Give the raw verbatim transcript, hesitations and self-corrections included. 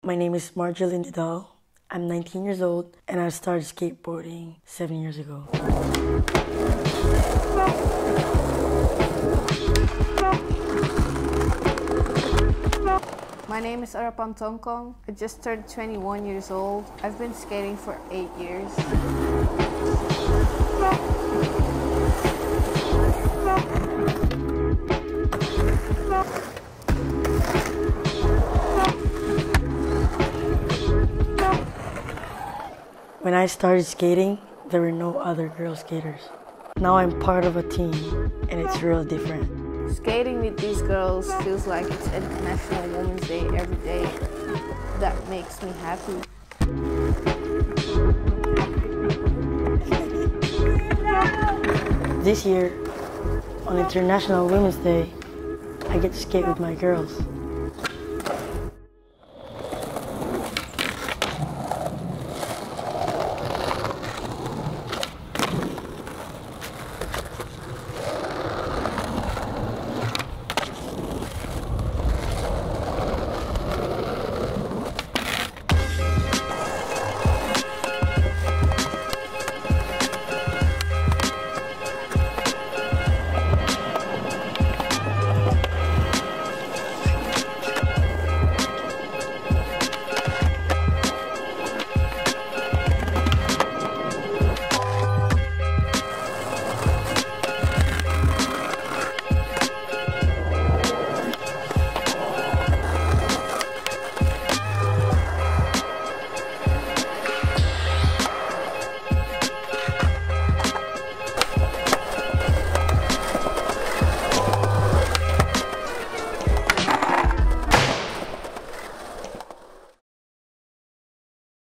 My name is Margielyn Didal. I'm nineteen years old and I started skateboarding seven years ago. My name is Arapan Tongkong. I just turned twenty-one years old. I've been skating for eight years. When I started skating, there were no other girl skaters. Now I'm part of a team and it's real different. Skating with these girls feels like it's International Women's Day every day. That makes me happy. This year, on International Women's Day, I get to skate with my girls.